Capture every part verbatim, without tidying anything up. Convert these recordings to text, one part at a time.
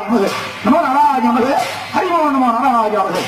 நமது நமோ நாராஜ நமது ஹரிமோ நமோ நாராஜ நமது.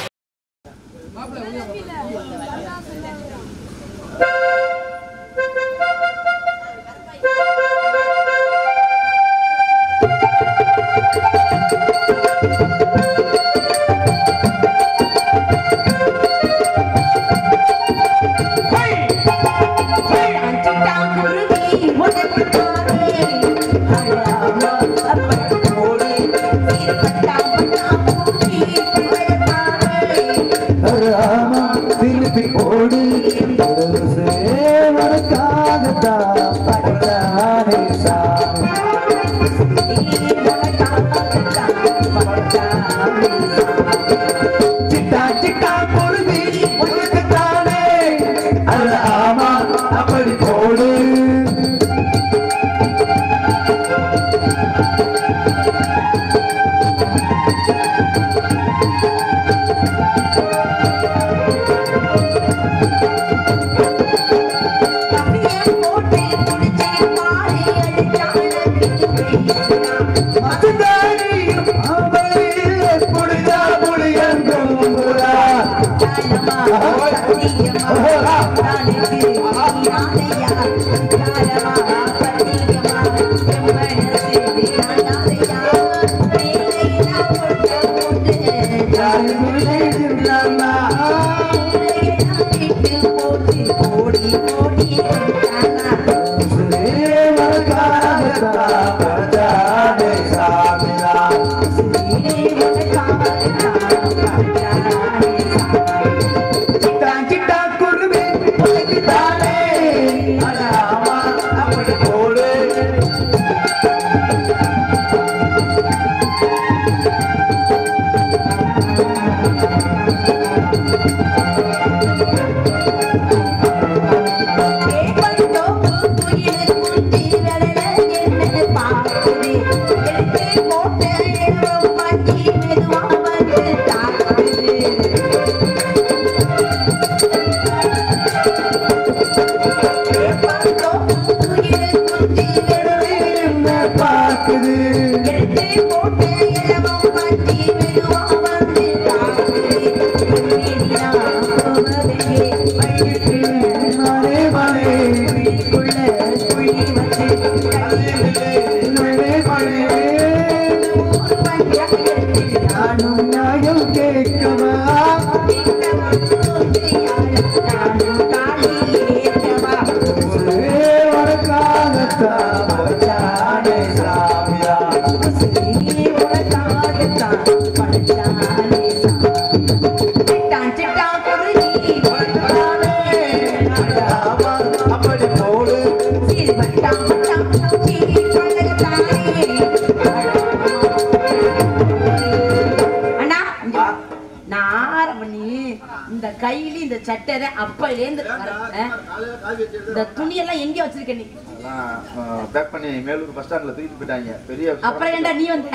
அப்புறம் ஏண்டா நீ வந்த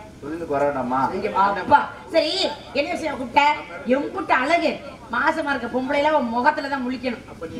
சரி என்ன விஷயம் கூப்பிட்ட எம்புட்டு அழகு மாசமா இருக்க பொம்பளை எல்லாம் முகத்துலதான் முழிக்கணும்.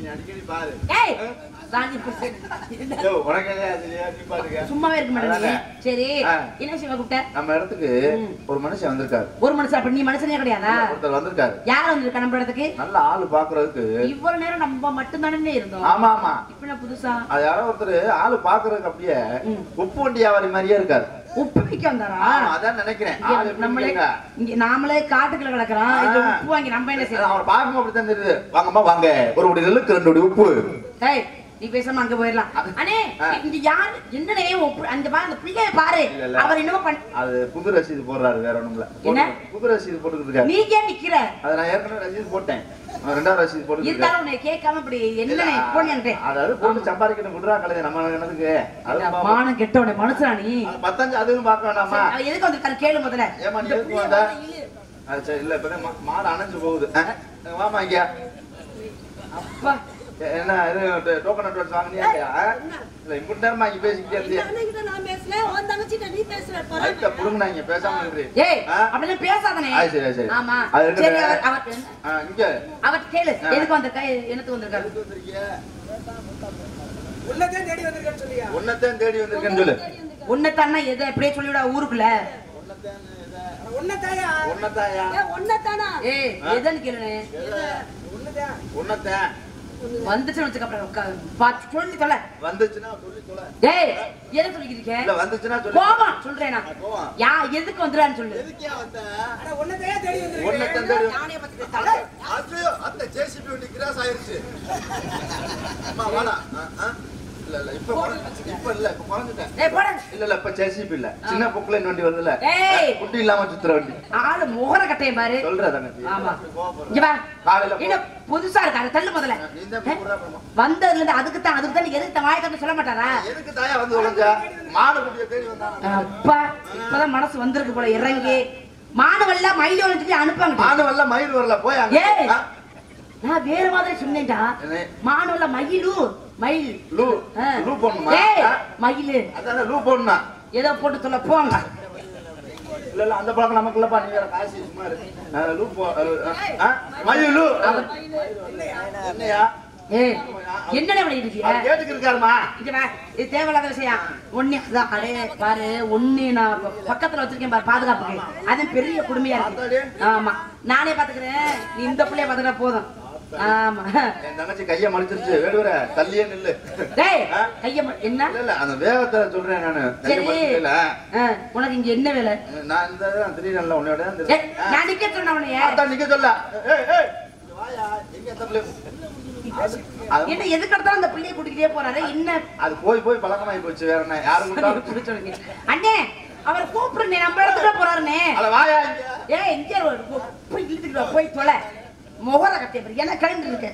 சும்மாவே இருக்க மாட்டேன். சரி என்ன விஷயம் கூப்பிட்ட? நம்ம இடத்துக்கு ஒரு மனுஷன் வந்திருக்காரு. ஒரு மனுஷன்? அப்ப நீ மனுஷனே கிடையாதா? ஒருத்தர் வந்திருக்காரு. யார் வந்திருக்கா நம்ம இடத்துக்கு? நல்ல ஆளு பாக்குறதுக்கு. இவ்வளவு நேரம் நம்ம மட்டும் தானே இருந்தோம். ஆமா ஆமா. இப்ப நான் புதுசா அது யாரோ ஒருத்தர் ஆளு பாக்குறதுக்கு அப்படியே உப்பு வண்டி வியாபாரி மாதிரியே இருக்காரு. உப்பு விக்க வந்தாரா? அதான் நினைக்கிறேன். நம்மளே இங்க நாமளே காட்டுக்குள்ள கிடக்குறோம். இது உப்பு வாங்கி நம்ம என்ன செய்யணும்? அவர் பாக்கும் அப்படித்தான் தெரியுது. வாங்கம்மா வாங்க, ஒரு உடைய நெல்லுக்கு ரெண்டு உடைய உப்பு. டேய் நீ பேசாம அங்க போயிடலாம். அண்ணே இங்க யார் என்னனே அந்த பாரு அந்த பிள்ளைய பாரு. அவர் என்னமோ பண்ண அது புது ரசீது போடுறாரு. வேற ஒண்ணும் இல்ல. என்ன புது ரசீது போட்டுக்கிட்டு இருக்காரு. நீ ஏன் நிக்கிற? அத நான் ஏற்கனவே ரசீது போட்டேன். ரெண்டாவது ரசீது போட்டு இருந்தாலும் உன்னை கேட்காம இப்படி என்னனே போனேன்டே. அதாவது போட்டு சம்பாதிக்கணும் விடுறா கலைய நம்ம என்னதுக்கு? அது மானம் கெட்டவனே மனுஷனா நீ. பத்தஞ்சு அதுவும் பார்க்க வேண்டாமா? எதுக்கு வந்து கேளு முதல்ல. ஏமா நீ எதுக்கு வந்தா? அது சரி இல்ல இப்ப மாடு அணைஞ்சு போகுது. வாமா இங்க. அப்பா என்ன இது டோக்கன் அட்வான்ஸ் வாங்குனியா இல்ல இம்புட் நேரமா இங்க பேசிக்கிட்டே இருந்தியா? நான் பேசல உன் தங்கச்சிட்ட நீ பேசுற போற. ஐட்ட புடுங்கனா இங்க பேசாம இரு. ஏய் அப்படியே பேசாதனே. ஆ சரி சரி. ஆமா சரி அவர் அவர் இங்க அவர் கேளு எதுக்கு வந்திருக்கா? என்னத்துக்கு வந்திருக்கா? எதுக்கு வந்திருக்கிய? உன்னதான் தேடி வந்திருக்கேன்னு சொல்லியா? உன்னதான் தேடி வந்திருக்கேன்னு சொல்லு. உன்னதான்னா எதை அப்படியே சொல்லிவிடா ஊருக்குள்ள. ஒன்னதாயா ஒன்னதாயா ஒன்னதானா ஏய் எதன் கேளுனே ஒன்னதா ஒன்னதா வந்துச்சுன்னு வச்சுக்க அப்புறம் பாத்து சொல்லி தொலை வந்துச்சுன்னா சொல்லி தொலை டேய் எதை சொல்லிக்கிறீங்க இல்ல வந்துச்சுன்னா சொல்லி போமா சொல்றேனா யா எதுக்கு வந்தறான்னு சொல்லு எதுக்கியா வந்த அட ஒன்னதே தேடி வந்திருக்கேன் ஒன்னதே தேடி நானே பாத்துக்கிறேன் ஐயோ அந்த ஜேசிபி வண்டி கிராஸ் ஆயிருச்சு அம்மா வாடா இல்ல இல்ல இப்ப இப்ப இல்ல இப்ப குறஞ்சிட்டேன் டேய் போடா இல்ல இல்ல இப்ப ஜேசிபி இல்ல சின்ன பொக்லைன் வண்டி வருதுல ஏய் குட்டி இல்லாம சுத்துற வண்டி ஆளு முகர கட்டைய பாரு சொல்ற தங்கச்சி ஆமா இங்க வா காலையில என்ன புதுசா இருக்கு அத தள்ளு முதல்ல நீ தான் கூறா போமா வந்ததுல இருந்து அதுக்கு தான் அதுக்கு தான் எதுக்கு வாய் கட்ட சொல்ல மாட்டாரா எதுக்கு தாயா வந்து ஒளிஞ்சா மாடு குட்டிய தேடி வந்தானே அப்பா இப்பதான் மனசு வந்திருக்கு போல இறங்கி மானவல்ல மயில ஒளிஞ்சிட்டு அனுப்பாங்க மாடு வரல மயில் வரல போய் ஏய் நான் வேற மாதிரி சொன்னேன்டா மானவல்ல மயிலு மயில் லூ லூ போணுமா ஏய் மயிலு அதானே லூ போணுனா ஏதோ போட்டு சொல்ல போங்க இல்ல இல்ல அந்த பழக்கம் நமக்கு இல்லப்பா நீ வேற காசு சும்மா இரு லூ போ மயில் லூ என்னையா ஏய் என்னடா பண்ணிட்டு இருக்கீங்க கேட்டுக்கு இருக்காருமா இங்க வா இது தேவையில்லாத விஷயம் ஒண்ணே அதான் அடே பாரு ஒண்ணே நான் பக்கத்துல வச்சிருக்கேன் பாரு பாதுகாப்புக்கு அது பெரிய குடுமையா இருக்கு ஆமா நானே பாத்துக்கிறேன் நீ இந்த புள்ளைய பாத்துக்கிட்டா போதும் ஆமா என் தங்கச்சி கைய மடிச்சிருச்சு வேடுவர தள்ளியே நில்லு டேய் கைய என்ன இல்ல இல்ல அந்த வேகத்தை சொல்றேன் நானு கைய மடிச்சல உனக்கு இங்க என்ன வேலை நான் இந்த திடீர்னு உன்னோட ஏய் நான் நிக்க சொன்னவனே அதான் நிக்க சொல்ல ஏய் ஏய் வாயா எங்க அந்த புள்ள என்ன எதுக்கு எடுத்தாலும் அந்த புள்ளைய கூட்டிட்டே போறாரு என்ன அது போய் போய் பழக்கமாயி போச்சு வேற என்ன யாரும் கூட்டாலும் புடிச்சவங்க அண்ணே அவர் கூப்பிடுனே நம்ம இடத்துல போறாருனே அட வாயா இங்க ஏய் இங்க போய் இழுத்துட்டு வா போய் தொலை முகர கட்டே பாரு என்ன கரண்ட் இருக்கு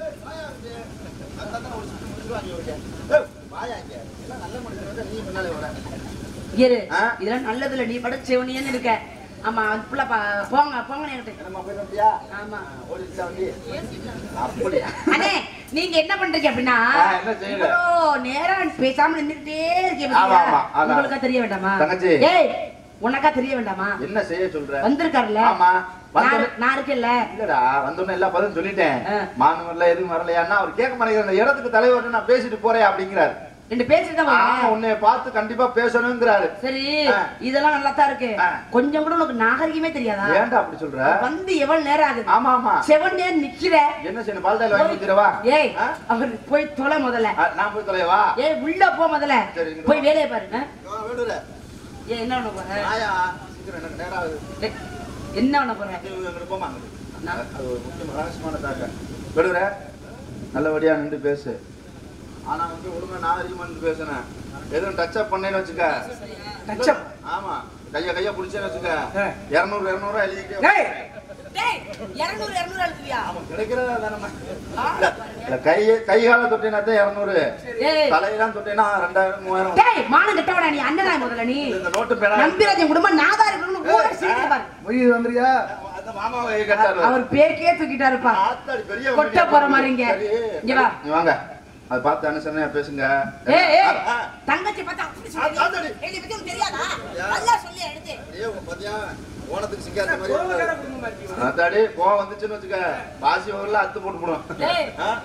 வாயா இங்க எல்லாம் நல்ல மனுஷன் வந்து நீ பின்னாலே வர இரு இதெல்லாம் நல்லதுல நீ படுச்சேவனியன்னு இருக்க ஆமா புள்ள போங்க போங்க என்கிட்ட நம்ம போய் வந்தியா ஆமா ஓடிச்சா வண்டி அப்படியே அண்ணே நீங்க என்ன பண்றீங்க அப்படின்னா என்ன செய்யற ஓ நேரா பேசாம நின்னுட்டே இருக்கீங்க ஆமா ஆமா உங்களுக்கு தெரிய வேண்டாமா தங்கச்சி ஏய் உனக்கா தெரிய வேண்டாமா என்ன செய்ய சொல்ற வந்திருக்காருல ஆமா நான் இருக்கேன்ல இல்லடா வந்தோடனே எல்லா பதிலும் சொல்லிட்டேன் மாணவர்ல எதுவும் வரலையான்னா அவர் கேட்க மாட்டேங்கிற அந்த இடத்துக்கு தலைவர் நான் பேசிட்டு போறேன் அப்படிங்கிறாரு ரெண்டு பேசிட்டு தான் உன்னை பார்த்து கண்டிப்பா பேசணும்ங்கிறாரு சரி இதெல்லாம் நல்லா தான் இருக்கு கொஞ்சம் கூட உனக்கு நாகரிகமே தெரியாதா ஏன்டா அப்படி சொல்ற வந்து எவ்வளவு நேரம் ஆகுது ஆமா ஆமா செவன் நேரம் நிக்கிற என்ன செய்யணும் பால்டாயில் வாங்கி கொடுத்துறவா ஏய் அவர் போய் தொலை முதல்ல நான் போய் தொலைவா ஏய் உள்ள போ முதல்ல போய் வேலைய பாரு வேடுற ஏய் என்ன பண்ண போற ஆயா சீக்கிரம் எனக்கு நேரம் ஆகுது என்ன பண்ண போற அங்க போமா அது ஒரு முக்கியமான ரகசியமான தாக்க வேடுற நல்லபடியா நின்று பேசு ஆனா வந்து ஒழுங்கா நாகரிகமா நின்று பேசுனேன் எதுவும் டச் அப் பண்ணேன்னு வச்சுக்க டச் அப் ஆமா கைய கைய புடிச்சேன்னு வச்சுக்க இருநூறு இருநூறு ரூபாய் எழுதிக்கிட்டே டேய் டேய் இருநூறு இருநூறு எழுதுவியா ஆமா கிடைக்கிறதா தானே இல்ல கை கை கால தொட்டினா தான் இருநூறு ஏய் தலையெல்லாம் தொட்டினா ரெண்டாயிரம் மூவாயிரம் டேய் மானம் கட்டவடா நீ அண்ணனா முதல்ல நீ இந்த நோட்டு பேனா நம்பிராஜன் குடும்பம் நாதா இருக்கணும்னு ஊரே சிரிக்க பாரு மொய் வந்துறியா அந்த மாமாவை கட்டாரு அவர் பேக்கே தூக்கிட்டாருப்பா ஆத்தாடி பெரிய கொட்ட போற மாதிரி இங்க இங்க வா நீ வாங்க அது பார்த்து அனுசரணையா பேசுங்க ஏய் ஏய் தங்கச்சி பார்த்தா அப்படி சொல்லு ஏய் நீ பத்தி உனக்கு தெரியாதா நல்லா சொல்லி எடுத்து ஏய் பாத்தியா ஓனத்துக்கு சிக்காத மாதிரி ஆத்தாடி கோவம் வந்துச்சுன்னு வச்சுக்க பாசி ஊர்ல அத்து போட்டு போடும் ஏய்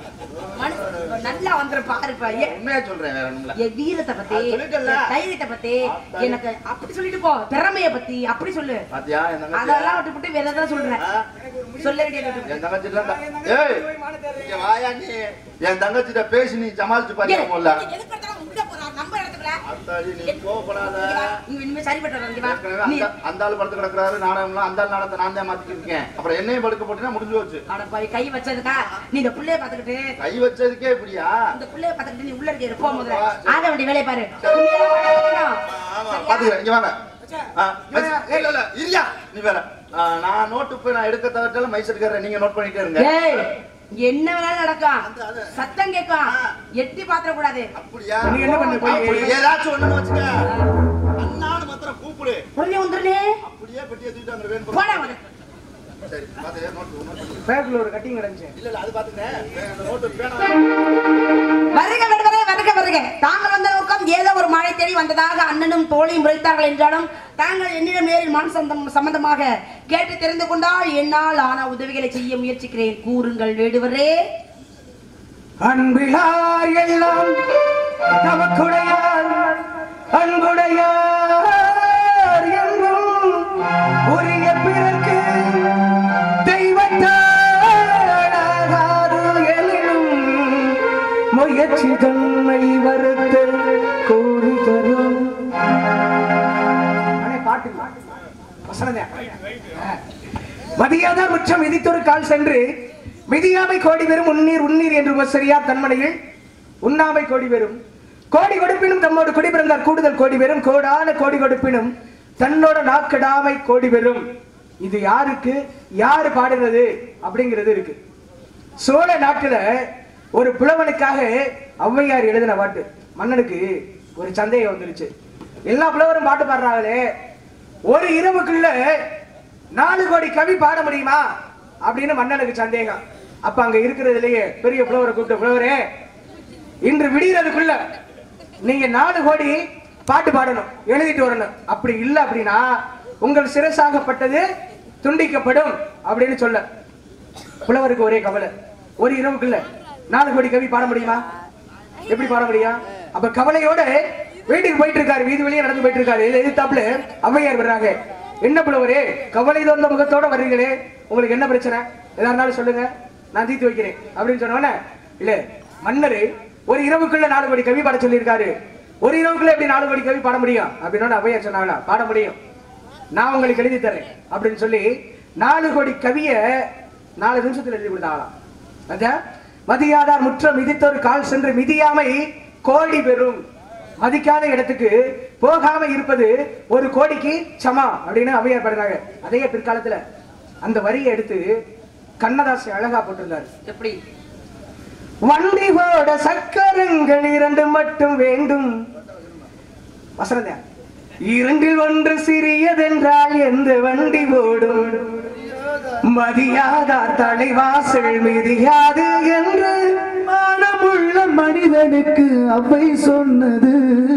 மனசு நல்லா வந்துற பாருப்பா உண்மையா சொல்றேன் வேற ஒண்ணுல என் வீரத்தை பத்தி தைரியத்தை பத்தி எனக்கு அப்படி சொல்லிட்டு போ திறமைய பத்தி அப்படி சொல்லு பாத்தியா என் தங்கச்சி அதெல்லாம் விட்டு விட்டு வேற ஏதாவது சொல்றேன் சொல்ல வேண்டியது என் தங்கச்சி ஏய் இங்க வாயா நீ என் தங்கச்சிட்ட பேசி நீ சமாளிச்சு பாத்தியா போல எதுக்கு எடுத்தாலும் உள்ள போறா நம்ம இடத்துல அத்தாடி நீ கோவப்படாத நீ இனிமே சரிப்பட்டு வர நீ அந்த ஆளு படுத்து கிடக்குறாரு நாடகம்லாம் அந்த ஆள் நாடகத்தை நான் தான் மாத்திட்டு இருக்கேன் அப்புறம் என்னையும் படுக்க போட்டுனா முடிஞ்சு போச்சு அட போய் கை வச்சதுக்கா நீ இந்த புள்ளைய பாத்துக்கிட்டு கை வச்சதுக்கே இப்படியா இந்த புள்ளைய பாத்துக்கிட்டு நீ உள்ள இருக்க போ முதல்ல ஆக வேண்டிய வேலையை பாரு ஆமா பாத்துக்கிறேன் இங்க வாங்க இல்ல இல்ல இரியா நீ வேற நான் நோட்டு போய் நான் எடுக்க தவிர்த்தாலும் மைசூர்காரர் நீங்க நோட் பண்ணிட்டே இருங்க என்ன வேணாலும் நடக்கும் சத்தம் கேட்கும் எட்டி பாத்திர கூடாது அப்படியா நீ என்ன பண்ண போய் ஏதாச்சும் ஒண்ணுன்னு வச்சுக்க அண்ணான்னு மாத்திரம் கூப்பிடு உடனே வந்துருனே அப்படியே பெட்டியை தூக்கிட்டு அங்க வேணும் போடா வந்து சரி பாத்து நோட் நோட் பேக்ல ஒரு கட்டிங் கிடந்துச்சு இல்ல இல்ல அது பாத்துக்கிறேன் அந்த நோட்டு பேனா வருக வருவரே வருக வருக தாங்கள் வந்த நோக்கம் ஏதோ ஒரு மழை தேடி வந்ததாக அண்ணனும் தோழியும் உரைத்தார்கள் என்றாலும் தாங்கள் என்னிடம் நேரில் மண் சொந்தம் சம்பந்தமாக கேட்டு தெரிந்து கொண்டால் என்னால் ஆன உதவிகளை செய்ய முயற்சிக்கிறேன் கூறுங்கள் வேடுவரே அன்பிலார் எல்லாம் தமக்குடையார் அன்புடையார் என்றும் மதியாதார் முற்றம் மிதித்தொரு கால் சென்று மிதியாமை கோடி பெறும் உன்னீர் உன்னீர் என்று உபசரியா தன்மனையில் உண்ணாமை கோடி பெறும் கோடி கொடுப்பினும் தம்மோடு குடி பிறந்தார் கூடுதல் கோடி பெறும் கோடான கோடி கொடுப்பினும் தன்னோட நாக்கடாமை கோடி பெறும். இது யாருக்கு யாரு பாடுறது அப்படிங்கிறது இருக்கு. சோழ நாட்டுல ஒரு புலவனுக்காக ஔவையார் எழுதின பாட்டு. மன்னனுக்கு ஒரு சந்தேகம் வந்துருச்சு. எல்லா புலவரும் பாட்டு பாடுறாங்களே, ஒரு இரவுக்குள்ள நாலு கோடி கவி பாட முடியுமா அப்படின்னு மன்னனுக்கு சந்தேகம். அப்ப அங்க இருக்கிறதுலயே பெரிய புலவரை கூப்பிட்ட, புலவரே இன்று விடியறதுக்குள்ள நீங்க நாலு கோடி பாட்டு பாடணும், எழுதிட்டு வரணும். அப்படி இல்லை அப்படின்னா உங்கள் சிரசாகப்பட்டது துண்டிக்கப்படும் அப்படின்னு சொல்ல புலவருக்கு ஒரே கவலை. ஒரு இரவுக்குள்ள நாலு கோடி கவி பாட முடியுமா? எப்படி பாட முடியும்? அப்ப கவலையோட வீட்டுக்கு போயிட்டு இருக்காரு, வீதி வழியே நடந்து போயிட்டு இருக்காரு. எதிர்த்தாப்புல ஔவையார் வர்றாங்க. என்ன புலவரே கவலை தோன்ற முகத்தோட வர்றீங்களே, உங்களுக்கு என்ன பிரச்சனை? எதா இருந்தாலும் சொல்லுங்க, நான் தீர்த்து வைக்கிறேன் அப்படின்னு சொன்னோன்னே, இல்ல மன்னர் ஒரு இரவுக்குள்ள நாலு கோடி கவி பாட சொல்லியிருக்காரு, ஒரு இரவுக்குள்ள எப்படி நாலு கோடி கவி பாட முடியும் அப்படின்னு ஔவையார் சொன்னாங்களா, பாட முடியும், நான் உங்களுக்கு எழுதி தரேன் அப்படின்னு சொல்லி நாலு கோடி கவிய நாலு நிமிஷத்துல எழுதி கொடுத்தாங்களாம். அதான் மதியாதார் முற்றம் மிதித்தொரு கால் சென்று மிதியாமை கோடி பெறும். மதிக்காத இடத்துக்கு போகாம இருப்பது ஒரு கோடிக்கு சமா அப்படின்னு ஔவையார் பாடுறாங்க. அதே பிற்காலத்துல அந்த வரியை எடுத்து கண்ணதாசி அழகா போட்டிருந்தாரு. எப்படி? வண்டி போட சக்கரங்கள் இரண்டு மட்டும் வேண்டும். வசனதா இரண்டில் ஒன்று சிறியதென்றால் எந்த வண்டி ஓடும், மதியாதார் தலைவாசல் மிதியாது என்று மானமுள்ள மனிதனுக்கு அவை சொன்னது,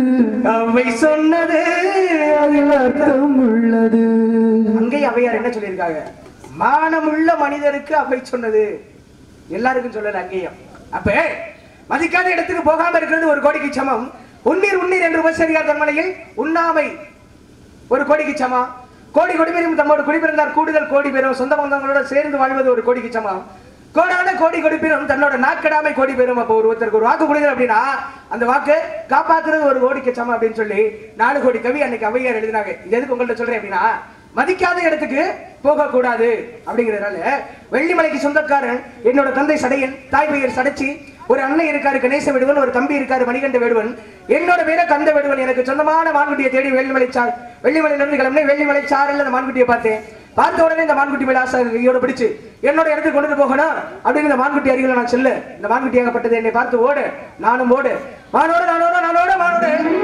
அவை சொன்னது அதில் அர்த்தம் உள்ளது. அங்கே ஔவையார் என்ன சொல்லியிருக்காங்க? மானமுள்ள மனிதருக்கு அவை சொன்னது, எல்லாருக்கும் சொல்லல அங்கேயும். அப்ப மதிக்காத இடத்துக்கு போகாம இருக்கிறது ஒரு கோடிக்கு சமம். உன்னீர் உன்னீர் என்று உபசரியார் தன்மனையில் உண்ணாமை ஒரு கோடிக்கு சமம். கோடி கொடி பெறும் தம்மோடு குடிபிறந்தார் கூடுதல் கோடி பெறும். சொந்த பந்தங்களோட சேர்ந்து வாழ்வது ஒரு கோடிக்கு சமம். கோடான கோடி கொடுப்பினும் தன்னோட நாக்கடாமை கோடி பெறும். அப்போ ஒரு ஒருத்தருக்கு ஒரு வாக்கு கொடுக்குது அப்படின்னா அந்த வாக்கு காப்பாத்துறது ஒரு கோடிக்கு சமம் அப்படின்னு சொல்லி நாலு கோடி கவி அன்னைக்கு ஔவையார் எழுதினாங்க. இது எதுக்கு உங்கள்ட்ட சொல்றேன் அப்படின்னா, மதிக்காத இடத்துக்கு போக கூடாது அப்படிங்கிறதுனால. வெள்ளிமலைக்கு சொந்தக்காரன் என்னோட தந்தை சடையன், தாய் பெயர் சடைச்சி, ஒரு அண்ணன் இருக்காரு கணேச வேடுவன், ஒரு தம்பி இருக்காரு மணிகண்ட வேடுவன், என்னோட பேர கந்த வேடுவன். எனக்கு சொந்தமான மான்குட்டியை தேடி வெள்ளிமலை சார் வெள்ளிமலையில இருந்து கிளம்பி வெள்ளிமலை சாரல் அந்த மான்குட்டியை பார்த்தேன். பார்த்த உடனே இந்த மான்குட்டி மேல ஆசையோட பிடிச்சு என்னோட இடத்துக்கு கொண்டு போகணும் அப்படின்னு இந்த மான்குட்டி அருகில் நான் செல்ல, இந்த மான்குட்டியாகப்பட்டது என்னை பார்த்து ஓடு, நானும் ஓடு, மானோட நானோட நானோட மானோட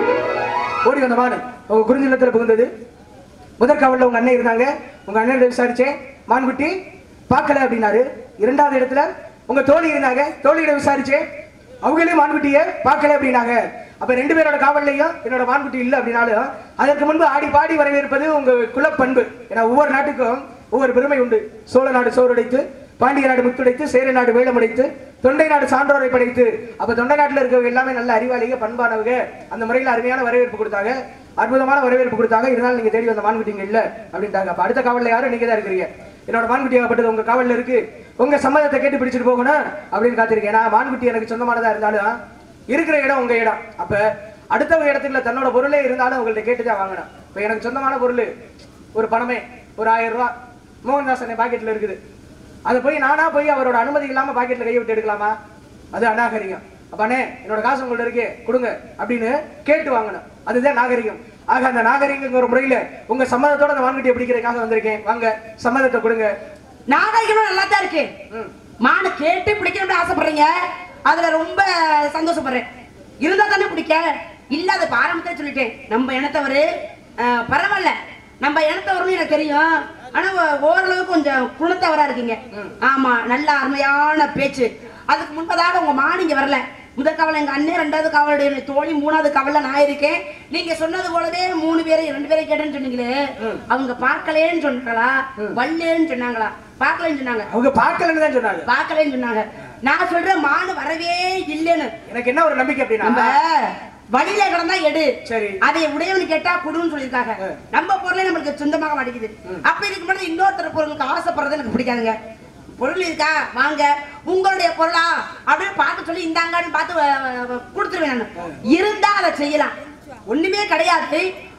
ஓடி வந்த மானு உங்க குறிஞ்சி நிலத்துல புகுந்தது. முதல் காவல்ல உங்க அண்ணன் இருந்தாங்க, உங்க அண்ணன் விசாரிச்சேன், மான்குட்டி பார்க்கல அப்படின்னாரு. இரண்டாவது இடத்துல உங்க தோழி இருந்தாங்க, தோழியிட விசாரிச்சேன், அவங்களையும் மான்குட்டிய பார்க்கல அப்படின்னாங்க. அப்ப ரெண்டு பேரோட காவல்லையும் என்னோட மான்குட்டி இல்லை அப்படின்னாலும் அதற்கு முன்பு ஆடி பாடி வரவேற்பது உங்க குலப்பண்பு. ஏன்னா ஒவ்வொரு நாட்டுக்கும் ஒவ்வொரு பெருமை உண்டு. சோழ நாடு சோறுடைத்து, பாண்டிய நாடு முத்துடைத்து, சேர நாடு வேலமுடைத்து, தொண்டை நாடு சான்றோரை படைத்து. அப்ப தொண்டை நாட்டுல இருக்கவங்க எல்லாமே நல்ல அறிவாளிக பண்பானவங்க. அந்த முறையில் அருமையான வரவேற்பு கொடுத்தாங்க, அற்புதமான வரவேற்பு கொடுத்தாங்க. இருந்தாலும் நீங்க தேடி வந்த மான்குட்டிங்க இல்ல அப்படின்ட்டாங்க. அப்ப அடுத்த காவல்ல யாரும் நீங்க தான் இருக்கிறீங்க, என்னோட மான்குட்டியாகப்பட்டது உங்க காவல்ல இருக்கு, உங்க சம்மதத்தை கேட்டு பிடிச்சிட்டு போகணும் அப்படின்னு காத்திருக்கேன். நான் மான்குட்டி எனக்கு சொந்தமானதா இருந்தாலும் இருக்கிற இடம் உங்க இடம். அப்ப அடுத்தவங்க இடத்துல தன்னோட பொருளே இருந்தாலும் உங்கள்ட்ட கேட்டுதான் வாங்கணும். இப்ப எனக்கு சொந்தமான பொருள் ஒரு பணமே ஒரு ஆயிரம் ரூபாய் மோகன்தாசன் பாக்கெட்ல இருக்குது, அதை போய் நானா போய் அவரோட அனுமதி இல்லாம பாக்கெட்ல கையை விட்டு எடுக்கலாமா? அது அநாகரிகம். அப்பானே என்னோட காசு உங்கள்ட்ட இருக்கே கொடுங்க அப்படின்னு கேட்டு வாங்கணும், அதுதான் நாகரிகம். ஆக அந்த நாகரிகங்கிற முறையில உங்க சம்மதத்தோட அந்த மான்குட்டியை பிடிக்கிறதுக்காக வந்திருக்கேன், வாங்க சம்மதத்தை கொடுங்க. நாகரிகம் நல்லா தான் இருக்கு, மானை கேட்டு பிடிக்கணும்னு ஆசைப்படுறீங்க, அதுல ரொம்ப சந்தோஷப்படுறேன். இருந்தா தானே பிடிக்க, இல்லாத ஆரம்பத்தை சொல்லிட்டேன். நம்ம இனத்தவரு பரவாயில்ல, நம்ம இனத்தவருன்னு எனக்கு தெரியும், ஆனா ஓரளவுக்கு கொஞ்சம் குணத்தவரா இருக்கீங்க. ஆமா, நல்ல அருமையான பேச்சு. அதுக்கு முன்பதாக உங்க மான் இங்க வரல. முதல் காவல் எங்க அண்ணன், ரெண்டாவது காவலுடைய தோழி, மூணாவது காவல்ல நான் இருக்கேன். நீங்க சொன்னது போலவே மூணு பேரை ரெண்டு பேரை கேட்டேன்னு சொன்னீங்களே, அவங்க பார்க்கலேன்னு சொன்னாங்களா வல்லேன்னு சொன்னாங்களா? பார்க்கலன்னு சொன்னாங்க. அவங்க பார்க்கலன்னு தான் சொன்னாங்க. பார்க்கலன்னு சொன்னாங்க. நான் சொல்றேன் மானு வரவே இல்லைன்னு. எனக்கு என்ன ஒரு நம்பிக்கை அப்படின்னா, நம்ம வழியில கிடந்தா எடு, சரி அதை உடையவனு கேட்டா குடுன்னு சொல்லியிருக்காங்க. நம்ம பொருளே நம்மளுக்கு சொந்தமாக மாட்டேங்குது. அப்ப இதுக்கு முன்னாடி இன்னொருத்தர் பொருளுக்கு ஆசைப்படுறது எனக்கு பிடிக்காதுங்க. பொருள் இருக்கா வாங்க, உங்களுடைய பொருளா அப்படின்னு பார்த்து சொல்லி இந்தாங்கன்னு பார்த்து கொடுத்துருவேன். நான் இருந்தா அதை செய்யலாம், ஒண்ணுமே கிடையாது.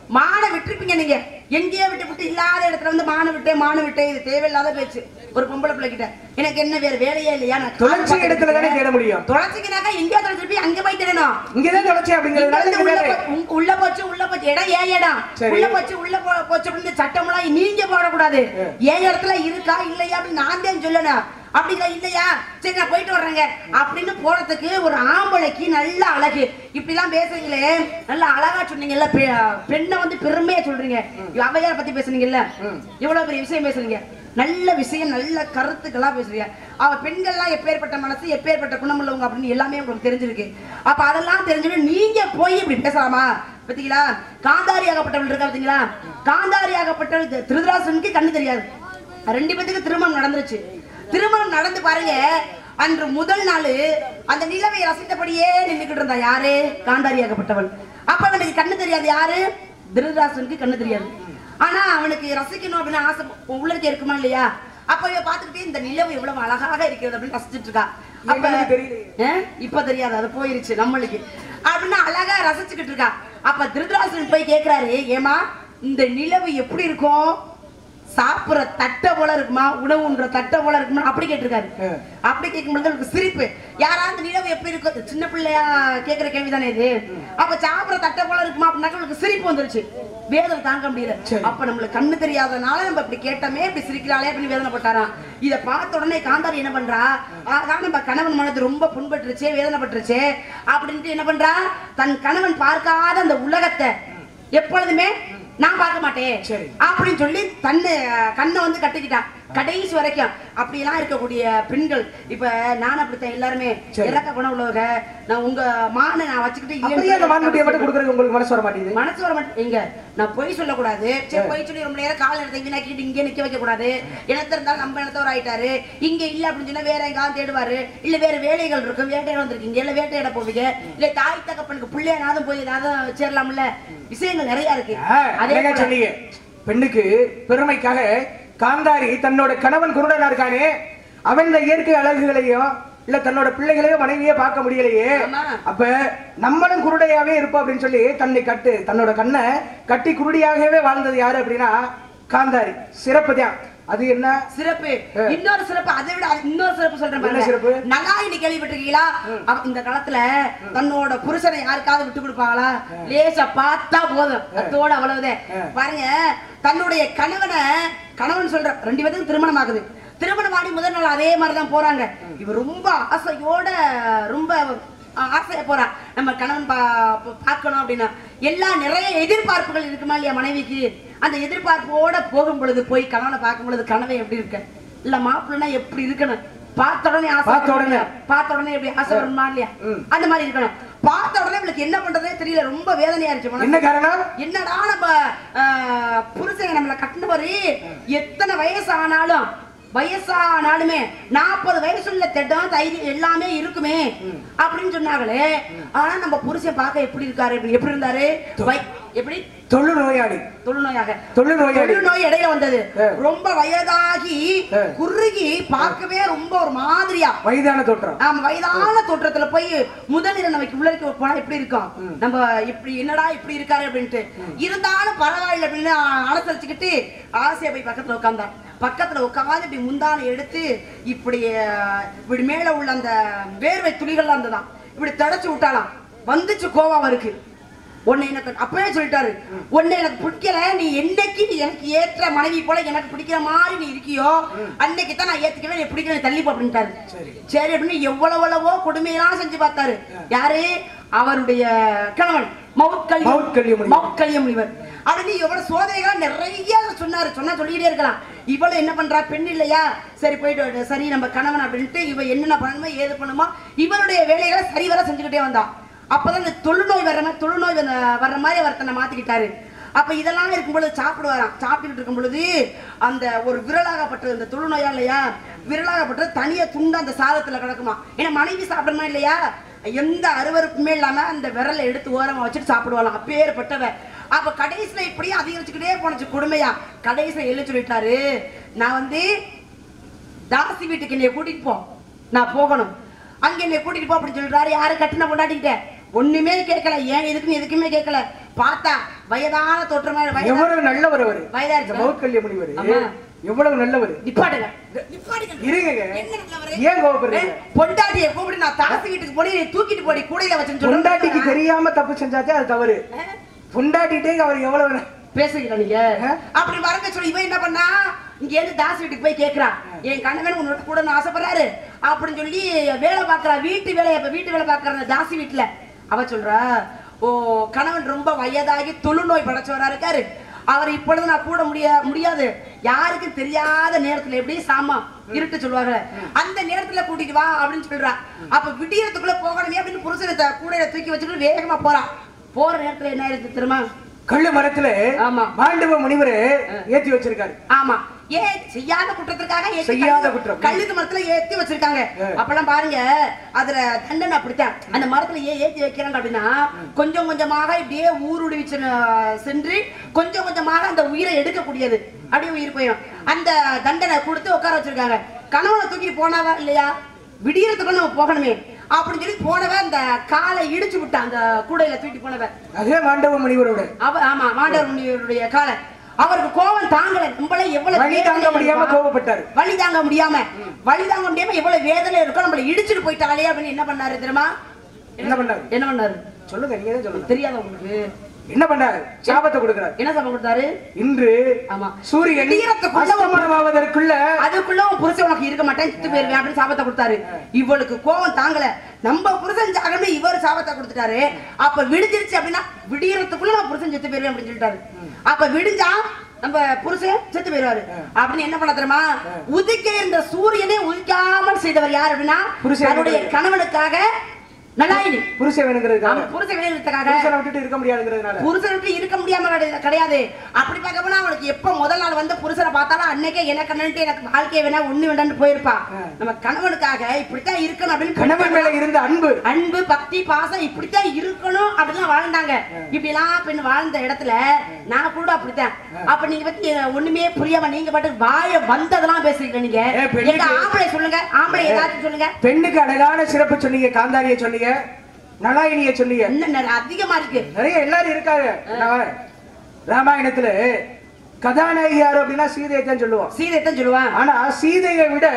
மான விட்டுருப்பீங்க நீங்க. எங்கேயோ விட்டு விட்டு இல்லாத இடத்துல வந்து மான விட்டே மான விட்டே இது தேவையில்லாத பேச்சு. ஒரு பொம்பளை பிள்ளை கிட்ட எனக்கு என்ன வேற வேலையே இல்லையா? நான் தொலைச்சி இடத்துல தானே தேட முடியும். தொலைச்சிக்கினாக்கா எங்கேயோ தொலைச்சிருப்பி அங்க போய் தேடணும். இங்கதான் தொலைச்சி அப்படிங்கிறது உள்ள போச்சு உள்ள போச்சு இடம் ஏன் இடம் உள்ள போச்சு உள்ள போச்சு அப்படின்னு சட்டம் எல்லாம் நீங்க போடக்கூடாது. ஏன் இடத்துல இருக்கா இல்லையா அப்படின்னு நான் தான் சொல்லணும். அப்படிங்களா இல்லையா சரி நான் போயிட்டு வர்றேங்க அப்படின்னு போறதுக்கு ஒரு ஆம்பளைக்கு நல்ல அழகு. இப்படிலாம் பேசுறீங்களே நல்ல அழகா சொன்னீங்கல்ல. பெண்ணை வந்து பெருமையா சொல்றீங்க. அவையார பத்தி பேசுனீங்கல்ல இவ்வளவு பெரிய விஷயம் பேசுறீங்க. நல்ல விஷயம் நல்ல கருத்துக்களா பேசுறீங்க. அவ பெண்கள்லாம் எப்பேற்பட்ட மனசு எப்பேற்பட்ட குணம் உள்ளவங்க அப்படின்னு எல்லாமே உங்களுக்கு தெரிஞ்சிருக்கு. அப்ப அதெல்லாம் தெரிஞ்சுட்டு நீங்க போய் இப்படி பேசலாமா? பாத்தீங்களா காந்தாரி ஆகப்பட்டவள் இருக்கா பாத்தீங்களா? காந்தாரி ஆகப்பட்டவள் திருதராசனுக்கு கண்ணு தெரியாது. ரெண்டு பேத்துக்கு திருமணம் நடந்துருச்சு. திருமணம் நடந்து பாருங்க. அன்று முதல் நாள் அந்த நிலவை ரசித்தபடியே நின்றுகிட்டு இருந்தா யாரு? காந்தாரியாகப்பட்டவள். அப்ப அவனுக்கு கண்ணு தெரியாது. யாரு? திருதராசனுக்கு கண்ணு தெரியாது. ஆனா அவனுக்கு ரசிக்கணும் அப்படின்னு ஆசை உள்ளதுக்கு இருக்குமா இல்லையா? அப்ப இவ பாத்துக்கிட்டே இந்த நிலவு எவ்வளவு அழகாக இருக்கிறது அப்படின்னு ரசிச்சுட்டு இருக்கா. அப்ப இப்ப தெரியாது அது போயிருச்சு நம்மளுக்கு அப்படின்னு அழகா ரசிச்சுக்கிட்டு இருக்கா. அப்ப திருதராசன் போய் கேக்குறாரு ஏமா இந்த நிலவு எப்படி இருக்கும்? சாப்பிடுற தட்டை போல இருக்குமா? உணவுன்ற தட்டை போல இருக்குமா? அப்படி கேட்டிருக்காரு. அப்படி கேட்கும்போது எனக்கு சிரிப்பு. யாராவது நிலவு எப்படி இருக்கும்? சின்ன பிள்ளையா கேட்கிற கேள்விதானே இது. அப்ப சாப்பிடுற தட்டை போல இருக்குமா அப்படின்னாக்க உங்களுக்கு சிரிப்பு வந்துருச்சு. வேதனை தாங்க முடியல. அப்ப நம்மளுக்கு கண்ணு தெரியாதனால நம்ம இப்படி கேட்டோமே இப்படி சிரிக்கிறாளே அப்படின்னு வேதனைப்பட்டாராம். இதை பார்த்த உடனே காந்தாரி என்ன பண்றா? அதான் நம்ம கணவன் மனது ரொம்ப புண்பட்டுருச்சே வேதனைப்பட்டுருச்சே அப்படின்ட்டு என்ன பண்றா? தன் கணவன் பார்க்காத அந்த உலகத்தை எப்பொழுதுமே நான் பார்க்க மாட்டேன் அப்படின்னு சொல்லி தன்னை கண்ணை வந்து கட்டிக்கிட்டா கடைசி வரைக்கும். அப்படி எல்லாம் இருக்கக்கூடிய பெண்கள் இப்ப நான் அப்படித்தான் எல்லாருமே இறக்க குணம் உள்ளவங்க. நான் உங்க மான நான் வச்சுக்கிட்டு உங்களுக்கு மனசு வர மாட்டேங்குது. மனசு வர மாட்டேன் எங்க நான் பொய் சொல்லக்கூடாது. சரி பொய் சொல்லி ரொம்ப நேரம் கால நேரத்தை வீணாக்கிட்டு இங்கே நிக்க வைக்க கூடாது. இனத்த இருந்தாலும் நம்ம இனத்தவர் ஆயிட்டாரு இங்க இல்ல அப்படின்னு சொன்னா வேற எங்காவது தேடுவாரு. இல்ல வேற வேலைகள் இருக்கும் வேட்டையிட வந்திருக்கீங்க இல்ல வேட்டையிட போவீங்க இல்ல தாய் தகப்பனுக்கு பிள்ளையானாலும் போய் ஏதாவது சேரலாம்ல. விஷயங்கள் நிறைய இருக்கு. அதே சொன்னீங்க பெண்ணுக்கு பெருமைக்காக காந்தாரி தன்னோட கணவன் குருடனா இருக்கானே அவன் இந்த இயற்கை அழகுகளையும் இல்ல தன்னோட பிள்ளைகளையும் மனைவியே பார்க்க முடியலையே அப்ப நம்மளும் குருடையாவே இருப்போம் அப்படின்னு சொல்லி தன்னை கட்டு தன்னோட கண்ணை கட்டி குருடியாகவே வாழ்ந்தது யாரு அப்படின்னா காந்தாரி. சிறப்பு தான். அது என்ன சிறப்பு? இன்னொரு சிறப்பு அதை விட இன்னொரு சிறப்பு சொல்றேன். நலாயினி கேள்விப்பட்டிருக்கீங்களா? இந்த காலத்துல தன்னோட புருஷனை யாருக்காவது விட்டு கொடுப்பாங்களா? லேசா பார்த்தா போதும் அதோட அவ்வளவுதான். பாருங்க தன்னுடைய கணவனை கணவன் சொல்ற ரெண்டு பேருக்கும் திருமணம் ஆகுது. திருமணம் ஆடி முதல் நாள் அதே மாதிரிதான் போறாங்க. இவ ரொம்ப ஆசையோட ரொம்ப ஆசையா போறா நம்ம கணவன் பார்க்கணும் அப்படின்னா. எல்லா நிறைய எதிர்பார்ப்புகள் இருக்குமா இல்லையா மனைவிக்கு? அந்த எதிர்பார்ப்போட போகும் பொழுது போய் கணவனை பார்க்கும் பொழுது கணவன் எப்படி இருக்க இல்ல மாப்பிள்ளனா எப்படி இருக்கணும்? பார்த்த உடனே ஆசை உடனே பார்த்த உடனே எப்படி ஆசை வருமா இல்லையா? அந்த மாதிரி இருக்கணும். பார்த்த உடனே உங்களுக்கு என்ன பண்றதே தெரியல. ரொம்ப வேதனையா இருந்துச்சு. என்ன காரணம்? என்னடா நம்ம புருஷன் நம்மளை கட்டினவரு எத்தனை வயசு ஆனாலும் வயசானாலுமே நாற்பது வயசுள்ள திட்டம் தைரியம் எல்லாமே இருக்குமே அப்படின்னு சொன்னாங்களே. ஆனா நம்ம புருஷன் பார்க்க எப்படி இருக்காரு எப்படி இருந்தாரு? எப்படி தொழுநோயாளி தொழுநோயாக தொழுநோயாளி நோய் இடையில வந்தது. ரொம்ப வயதாகி குறுகி பார்க்கவே ரொம்ப ஒரு மாதிரியா வயதான தோற்றம். ஆமா வயதான தோற்றத்துல போய் முதலில் நமக்கு உள்ளே போனா எப்படி இருக்கும்? நம்ம இப்படி என்னடா இப்படி இருக்காரு அப்படின்ட்டு இருந்தாலும் பரவாயில்லை அப்படின்னு அனுசரிச்சுக்கிட்டு ஆசையா போய் பக்கத்துல உட்கார்ந்தா. பக்கத்துல உட்காந்து இப்படி முந்தானை எடுத்து இப்படி இப்படி மேல உள்ள அந்த வேர்வை துளிகள்லாம் இருந்ததான் இப்படி தடைச்சு விட்டாலாம். வந்துச்சு கோவம் இருக்கு. உன்னை எனக்கு அப்பவே சொல்லிட்டாரு உன்னை எனக்கு பிடிக்கல. நீ என்னைக்கு எனக்கு ஏற்ற மனைவி போல எனக்கு பிடிக்கிற மாதிரி நீ இருக்கியோ அன்னைக்கு தான் நான் ஏத்துக்கவே நீ பிடிக்கல தள்ளிப்போ அப்படின்ட்டாரு. சரி அப்படின்னு எவ்வளவோ கொடுமையெல்லாம் செஞ்சு பார்த்தாரு. யாரு? அவருடைய கணவன் மவுத்கல்ய முனிவர். அப்படின்னு எவ்வளவு சோதனைகள் நிறைய சொன்னாரு. சொன்னா சொல்லிக்கிட்டே இருக்கலாம். இவளை என்ன பண்றா? பெண் இல்லையா? சரி போயிட்டு சரி நம்ம கணவன் அப்படின்ட்டு இவ என்னென்ன பண்ணணுமோ ஏது பண்ணுமோ இவருடைய வேலைகளை சரிவர செஞ்சுக்கிட்டே வந்தா. அப்பதான் இந்த தொழுநோய் வர்ற மாதிரி தொழுநோய் வர்ற மாதிரி அவர் தன்னை மாத்திக்கிட்டாரு. அப்ப இதெல்லாம் இருக்கும் பொழுது சாப்பிடுவாராம். சாப்பிட்டுக்கிட்டு இருக்கும் பொழுது அந்த ஒரு விரலாகப்பட்டது இந்த தொழுநோயா இல்லையா விரலாகப்பட்டது தனியா துண்டு அந்த சாதத்துல கிடக்குமா. ஏன்னா மனைவி சாப்பிடணுமா இல்லையா? எந்த அருவருப்புமே இல்லாம அந்த விரலை எடுத்து ஓரமா வச்சுட்டு சாப்பிடுவாளாம். அப்பேற்பட்டவ. அப்ப கடைசியில இப்படியே அதிகரிச்சுக்கிட்டே போனச்சு கொடுமையா. கடைசியில எழுதி சொல்லிட்டாரு நான் வந்து தாசி வீட்டுக்கு என்னைய கூட்டிட்டு போ நான் போகணும் அங்க என்னை கூட்டிட்டு போ அப்படின்னு சொல்றாரு. யாரு கட்டின கொண்டாடிக்கிட்ட ஒண்ணுமே கேட்கல. ஏன் எதுக்குன்னு எதுக்குமே கேட்கல. பார்த்தா வயதான தோற்றமா எவ்வளவு நல்லவர் அவரு. வயதா இருக்கு மௌத்கல்ய முனிவர் எவ்வளவு நல்லவர். நிப்பாட்டுங்க நிப்பாட்டுங்க. இருங்க. என்ன நல்லவர்? ஏன் கோபப்படுறீங்க? பொண்டாட்டியை கூப்பிட்டு நான் தாசி வீட்டுக்கு போய் தூக்கிட்டு போடி கூடையில வச்சுன்னு சொல்றேன். பொண்டாட்டிக்கு தெரியாம தப்பு செஞ்சாதே அது தவறு. பொண்டாட்டிட்டே அவர் எவ்வளவு பேசுறீங்க நீங்க. அப்படி வரங்க சொல்லி இவன் என்ன பண்ணா இங்க இருந்து தாசி வீட்டுக்கு போய் கேக்குறான். என் கணவன் உன்னோட கூட ஆசைப்படுறாரு அப்படின்னு சொல்லி வேலை பாக்குறா. வீட்டு வேலையை இப்ப வீட்டு வேலை பாக்குற தாசி வீட்டுல அவ சொல்றா, ஓ கணவன் ரொம்ப வயதாகி தொழுநோய் படைச்சவரா இருக்காரு, அவர் இப்பொழுது நான் கூட முடிய முடியாது யாருக்கு தெரியாத நேரத்துல எப்படி சாமா இருட்டு சொல்லுவாங்க அந்த நேரத்துல கூட்டிட்டு வா அப்படின்னு சொல்றா. அப்ப விடியறதுக்குள்ள போகணுமே அப்படின்னு புருஷனை கூடையில தூக்கி வச்சுக்கிட்டு வேகமா போறான். போற நேரத்துல என்ன ஆயிருக்கு தெரியுமா? கள்ளு மரத்துல மாண்டவ முனிவரை ஏத்தி வச்சிருக்காரு. ஆமா, ஏ செய்யாத குற்றத்திற்காக செய்யாத குற்றம் கழுது மரத்துல ஏத்தி வச்சிருக்காங்க. அப்பெல்லாம் பாருங்க அதுல தண்டனை அப்படித்தான். அந்த மரத்துல ஏன் ஏத்தி வைக்கிறாங்க அப்படின்னா கொஞ்சம் கொஞ்சமாக இப்படியே ஊருடி சென்று கொஞ்சம் கொஞ்சமாக அந்த உயிரை எடுக்கக்கூடியது. அப்படியே உயிர் போயிடும். அந்த தண்டனை கொடுத்து உட்கார வச்சிருக்காங்க. கணவனை தூக்கிட்டு போனாவா இல்லையா? விடியறதுக்குள்ள நம்ம போகணுமே அப்படின்னு சொல்லி போனவன் அந்த காலை இடிச்சு விட்டான். அந்த கூடையில தூக்கி போனவன் அதே மாண்டவ முனிவரோட. ஆமா, மாண்டவ முனிவருடைய காலை. அவருக்கு கோபம் தாங்கல. நம்மளே எவ்வளவு வலி தாங்க முடியாம கோபப்பட்டாரு. வலி தாங்க முடியாம வலி தாங்க முடியாம எவ்வளவு வேதனை இருக்கும். நம்மள இடிச்சுட்டு போயிட்டாலே அப்படின்னு என்ன பண்ணாரு தெரியுமா? என்ன பண்ணாரு? என்ன பண்ணாரு சொல்லுங்க, நீங்க தான் சொல்லுங்க. தெரியாத உங்களுக்கு என்ன பண்ணாரு? சாபத்தை கொடுக்கிறார். என்ன சாபம் கொடுத்தாரு? இன்று ஆமா சூரியன் அஸ்தமனமாவதற்குள்ள அதுக்குள்ள உன் புருஷன் உனக்கு இருக்க மாட்டேன் செத்து போயிருவேன் அப்படின்னு சாபத்தை கொடுத்தாரு. இவளுக்கு கோபம் தாங்கல. நம்ம புருஷன் சாகமே இவர் சாபத்தை கொடுத்துட்டாரு. அப்ப விடிஞ்சிருச்சு அப்படின்னா விடியறதுக்குள்ள நான் புருஷன் செத்து போயிருவேன் அப்படின்னு சொல்லிட்டாரு. அப்ப விடிஞ்சா நம்ம புருஷன் செத்து போயிருவாரு அப்படின்னு என்ன பண்ண தெரியுமா? உதிக்க இருந்த சூரியனை உதிக்காமல் செய்தவர் யார் அப்படின்னா தன்னுடைய கணவனுக்காக நலாயினி. புருஷன் வேணுங்கிறதுக்காக புருஷன் வேணுங்கிறதுக்காக புருஷனை விட்டுட்டு இருக்க முடியாதுங்கிறதுனால புருஷனை விட்டு இருக்க முடியாம கிடையாது. அப்படி பார்க்க போனா அவளுக்கு எப்ப முதல் நாள் வந்து புருஷனை பார்த்தாலும் அன்னைக்கே எனக்கு என்னன்ட்டு எனக்கு வாழ்க்கையை வேணா ஒண்ணு வேண்டான்னு போயிருப்பா. நம்ம கணவனுக்காக இப்படித்தான் இருக்கணும் அப்படின்னு கணவன் மேல இருந்த அன்பு அன்பு பக்தி பாசம் இப்படித்தான் இருக்கணும் அப்படின்னு வாழ்ந்தாங்க. இப்படி எல்லாம் பெண் வாழ்ந்த இடத்துல நான் கூட அப்படித்தான். அப்ப நீங்க பத்தி ஒண்ணுமே புரியாம நீங்க பாட்டு வாய வந்ததெல்லாம் பேசுறீங்க. நீங்க எங்க ஆம்பளை சொல்லுங்க, ஆம்பளை ஏதாச்சும் சொல்லுங்க. பெண்ணுக்கு அழகான சிறப்பு சொன்னீங்க, காந்தாரியை சொன்னீங்க, நலாயினிய சொன்னீங்க. இன்னும் அதிகமா இருக்கு, நிறைய எல்லாரும் இருக்காங்க. ராமாயணத்துல கதாநாயகி யாரு அப்படின்னா சீதையை தான் சொல்லுவான். சீதையை தான் சொல்லுவான். ஆனா சீதையை விட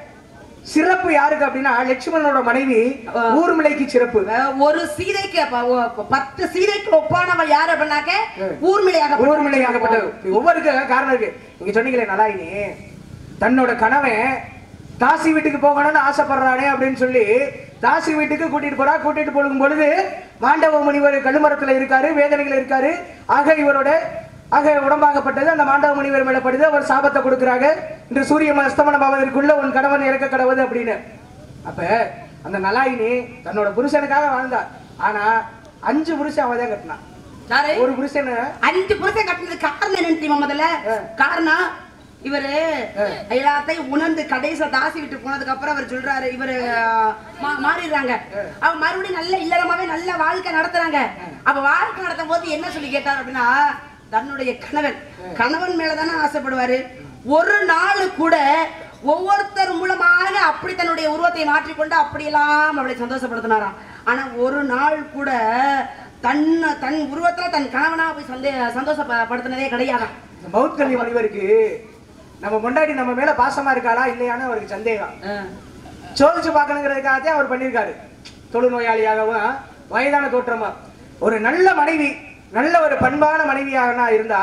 சிறப்பு யாருக்கு அப்படின்னா லட்சுமணனோட மனைவி ஊர்மிளைக்கு சிறப்பு. ஒரு சீதைக்கு பத்து சீதைக்கு ஒப்பானவள் யாரு அப்படின்னாக்க ஊர்மிளையாக ஊர்மிளையாகப்பட்டது. ஒவ்வொருக்கு காரணம் இருக்கு. நீங்க சொன்னீங்களே நலாயினி தன்னோட கணவன் தாசி வீட்டுக்கு போகணும்னு ஆசைப்படுறானே அப்படின்னு சொல்லி தாசி வீட்டுக்கு கூட்டிட்டு போறா. கூட்டிட்டு போகும் பொழுது மாண்டவ முனிவர் கழுமரத்துல இருக்காரு, வேதனைகள் இருக்காரு. ஆக இவரோட ஆக உடம்பாகப்பட்டது அந்த மாண்டவ முனிவர் மேல படுது. அவர் சாபத்தை கொடுக்கிறாங்க. இன்று சூரிய அஸ்தமனம் ஆவதற்குள்ள உன் கணவன் இறக்க கடவுது அப்படின்னு. அப்ப அந்த நலாயினி தன்னோட புருஷனுக்காக வாழ்ந்தா. ஆனா அஞ்சு புருஷன் அவதான் கட்டினான். ஒரு புருஷன் அஞ்சு புருஷன் கட்டினது காரணம் என்ன தெரியுமா? முதல்ல காரணம் இவரு எல்லாத்தையும் உணர்ந்து கடைசியில தாசி விட்டு போனதுக்கு அப்புறம் அவர் சொல்றாரு, இவரு மாறிடுறாங்க. அவங்க மறுபடியும் நல்ல இல்லறமாவே நல்ல வாழ்க்கை நடத்துறாங்க. அப்ப வாழ்க்கை நடத்தும் போது என்ன சொல்லி கேட்டார் அப்படின்னா தன்னுடைய கணவன் கணவன் மேலதானே ஆசைப்படுவாரு. ஒரு நாள் கூட ஒவ்வொருத்தர் மூலமாக அப்படி தன்னுடைய உருவத்தை மாற்றிக்கொண்டு அப்படியெல்லாம் அவளை சந்தோஷப்படுத்தினாராம். ஆனா ஒரு நாள் கூட தன் தன் உருவத்துல தன் கணவனா போய் சந்தே சந்தோஷப்படுத்தினதே கிடையாதான். மௌத்கல்ய முனிவருக்கு நம்ம முன்னாடி நம்ம மேல பாசமா இருக்காளா இல்லையான்னு அவருக்கு சந்தேகம். சோதிச்சு பார்க்கணுங்கிறதுக்காகத்தான் அவர் பண்ணியிருக்காரு. தொழுநோயாளியாகவும் வயதான தோற்றமா ஒரு நல்ல மனைவி, நல்ல ஒரு பண்பான மனைவியாக இருந்தா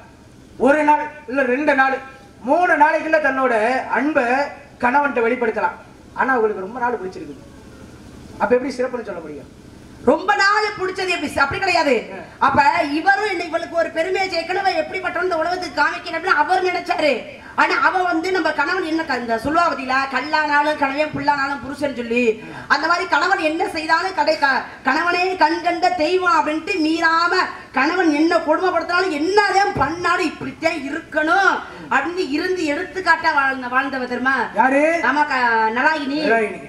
ஒரு நாள் இல்ல ரெண்டு நாள் மூணு நாளைக்குள்ள தன்னோட அன்பை கணவன்கிட்ட வெளிப்படுத்தலாம். ஆனா அவங்களுக்கு ரொம்ப நாள் பிடிச்சிருக்கு. அப்ப எப்படி சிறப்புன்னு சொல்ல முடியும்? ரொம்ப நாள் பிடிச்சது எப்படி? அப்படி கிடையாது. அப்ப இவரும் இவளுக்கு ஒரு பெருமையை சேர்க்கணும், எப்படிப்பட்ட இந்த உலகத்துக்கு காமிக்கணும் அவர் நினைச்சாரு. ஆனா அவ வந்து நம்ம கணவன் என்ன இந்த சொல்லுவாவதில கல்லானாலும் கணவன் புல்லானாலும் புருஷன் சொல்லி அந்த மாதிரி கணவன் என்ன செய்தாலும் கடை கணவனே கண் கண்ட தெய்வம் அப்படின்ட்டு மீறாம கணவன் என்ன கொடுமைப்படுத்தினாலும் என்னதான் பண்ணாலும் இப்படித்தான் இருக்கணும் அப்படின்னு இருந்து எடுத்துக்காட்டா வாழ்ந்த வாழ்ந்தவ தெரியுமா? யாரு? ஆமா, நலாயினி.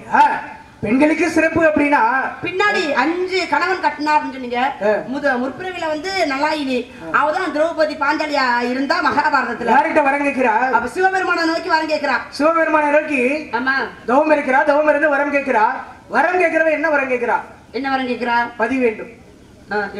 பெண்களுக்கு சிறப்பு அப்படின்னா பின்னாடி அஞ்சு கணவன் கட்டினா அப்படின்னு சொன்னீங்க. முத முற்பிறவில வந்து நலாயினி அவதான் திரௌபதி பாஞ்சாலியா இருந்தா மகாபாரதத்துல. யார்கிட்ட வரம் கேட்கிறா? அப்ப சிவபெருமான நோக்கி வரம் கேட்கிறா. சிவபெருமான நோக்கி ஆமா தவம் இருக்கிறா. தவம் இருந்து வரம் கேட்கிறா. வரம் கேட்கிறவ என்ன வரம் கேட்கிறா? என்ன வரம் கேட்கிறா? பதி வேண்டும். எப்படி?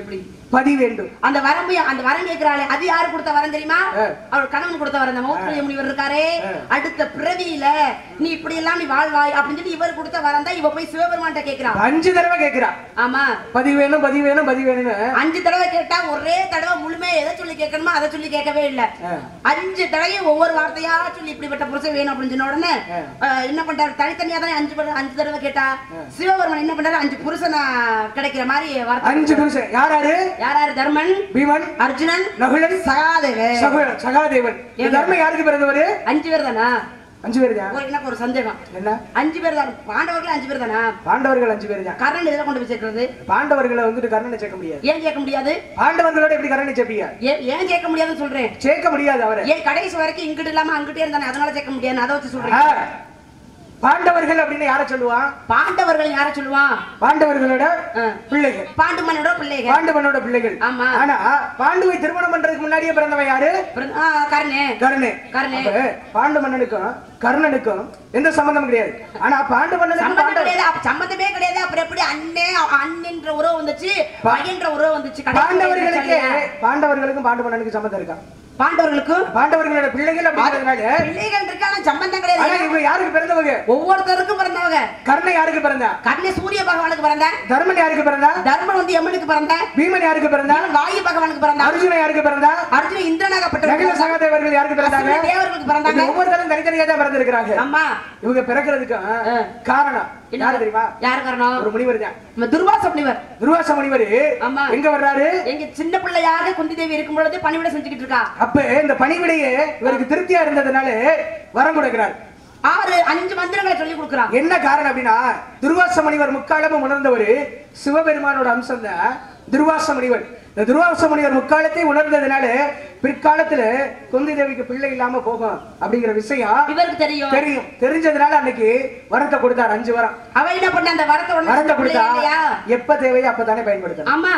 பதி வேண்டும். அந்த வரம் அந்த வரம் கேட்கிறாளே அது யாரு கொடுத்த வரம் தெரியுமா? அவர் கணவன் கொடுத்த வரம். மௌத்கல்ய முனிவர் இருக்காரே, அடுத்த பிறவியில நீ இப்படி எல்லாம் நீ வாழ்வாய் அப்படின்னு சொல்லி இவர் கொடுத்த வரம் தான் இவ போய் சிவபெருமான்ட்ட கேக்குறா. அஞ்சு தடவை கேக்குறா. ஆமா, பதி வேணும் பதி வேணும் பதி வேணும்னு அஞ்சு தடவை கேட்டா ஒரே தடவை முழுமையா எதை சொல்லி கேட்கணுமோ அதை சொல்லி கேட்கவே இல்ல. அஞ்சு தடவை ஒவ்வொரு வார்த்தையா சொல்லி இப்படிப்பட்ட புருஷன் வேணும் அப்படின்னு சொன்ன உடனே என்ன பண்றாரு, தனித்தனியா தானே அஞ்சு அஞ்சு தடவை கேட்டா சிவபெருமான் என்ன பண்றாரு, அஞ்சு புருஷனா கிடைக்கிற மாதிரி வார்த்தை. அஞ்சு புருஷன் யார் யாரு? யார் யாரு? தர்மன், பீமன், அர்ஜுனன், நகுலன், சகாதேவன். சகாதேவன் தர்மன் யாருக்கு பிறந்தவரு? அஞ்சு பேர் தானா? அஞ்சு பேர் தான். எனக்கு ஒரு சந்தேகம், என்ன அஞ்சு பேர் தான்? பாண்டவர்கள் அஞ்சு பேர் தானா? பாண்டவர்கள் அஞ்சு பேர் தான். கர்ணன் எதுல கொண்டு போய் சேர்க்கிறது? பாண்டவர்களை வந்துட்டு கர்ணனை சேர்க்க முடியாது. ஏன் சேர்க்க முடியாது? பாண்டவர்களோட எப்படி கர்ணனை சேர்ப்பீங்க? ஏன் சேர்க்க முடியாதுன்னு சொல்றேன். சேர்க்க முடியாது அவரை. ஏன் கடைசி வரைக்கும் இங்கிட்டு இல்லாம அங்கிட்டே இருந்தானே, அதனால சேர்க்க முடியாது. அதை வச்சு சொல்றேன். பாண்டவர்கள் அப்படின்னு யார சொல்லுவான்? பாண்டவர்கள் யார சொல்லுவான்? பாண்டவர்களோட பிள்ளைகள், பாண்டுமன்னோட பிள்ளைகள். பாண்டுமன்னோட பிள்ளைகள். ஆமா. ஆனா பாண்டுவை திருமணம் பண்றதுக்கு முன்னாடியே பிறந்தவன் யாரு? கர்ணே. கர்ணே. கர்ணே. பாண்டுமன்னனுக்கும் கர்ணனுக்கும் எந்த சம்பந்தமும் கிடையாது. ஆனா பாண்டுமன்னனுக்கு சம்பந்தமே கிடையாது. அப்புறம் எப்படி அண்ணே அண்ணன்ற உறவு வந்துச்சு, பையன்ற உறவு வந்துச்சு? பாண்டவர்களுக்கு பாண்டவர்களுக்கும் பாண்டுமன்னனுக்கு சம்பந்தம் இருக்கா? பாண்டவர்களுக்கும் பாண்டவர்களோட பிள்ளைகள் அப்படிங்கிறதுனால பிள்ளைகள் இருக்கு, ஆனா சம்பந்தம் கிடையாது. ஆனா இவங்க யாருக்கு பிறந்தவங்க? ஒவ்வொருத்தருக்கும் பிறந்தவங்க. கர்ணன் யாருக்கு பிறந்தா? கர்ணன் சூரிய பகவானுக்கு பிறந்தா. தர்மன் யாருக்கு பிறந்தா? தர்மன் வந்து யமனுக்கு பிறந்தா. பீமன் யாருக்கு பிறந்தா? வாயு பகவானுக்கு பிறந்தா. அர்ஜுனன் யாருக்கு பிறந்தா? அர்ஜுனன் இந்திரனாகப்பட்ட நகுல சகாதேவர்கள் யாருக்கு பிறந்தாங்க? தேவர்களுக்கு பிறந்தாங்க. ஒவ்வொருத்தரும் தனித்தனியா தான் பிறந்திருக்காங்க. ஆமா. இவங்க பிறக்கிறதுக்கு காரணம் யாரு தெரியுமா? யாரு காரணம்? ஒரு முனிவர் தான், துர்வாச முனிவர். துர்வாச முனிவர் எங்க வர்றாரு? எங்க சின்ன பிள்ளையாக குந்தி தேவி இருக்கும் பொழுது பணிவிடை செஞ்சுக்கிட்டு இருக்கா. அப்ப இந்த பணிவிடையே இவருக்கு திருப்தியா இருந்ததுனால வரம் கொடுக்கிறார். ஆறு அஞ்சு மந்திரங்களை சொல்லி கொடுக்கிறார். என்ன காரணம் அப்படின்னா, துர்வாச முனிவர் முக்காலமும் உணர்ந்தவர் சிவபெருமானோட அம்சம் தான் துர்வாச முனிவர். இந்த துர்வாச முனிவர் முக்காலத்தை உணர்ந்ததுனால பிற்காலத்துல குந்தி தேவிக்கு பிள்ளை இல்லாம போகும் அப்படிங்கிற விஷயம் இவருக்கு தெரியும். தெரியும் தெரிஞ்சதுனால அன்னைக்கு வரத்தை கொடுத்தார். அஞ்சு வரம். அவ என்ன பண்ண, அந்த வரத்தை வரத்தை கொடுத்தா எப்ப தேவையோ அப்பதானே பயன்படுத்த. ஆமா.